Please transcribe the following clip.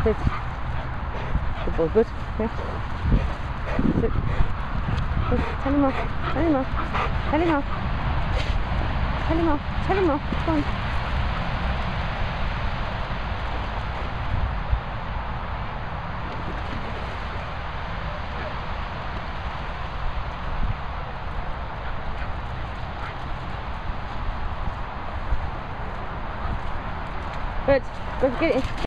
Sit. Good boy, good. Yeah. Sit. Good. Tell him off. Tell him off. Tell him off. Tell him off. Tell him off. Go on. Good. Go get it.